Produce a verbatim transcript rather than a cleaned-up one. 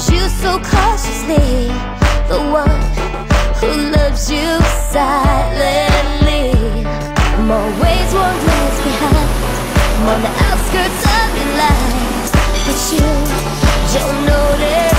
you so cautiously, the one who loves you silently. I'm always one place behind, I'm on the outskirts of your life, but you don't notice.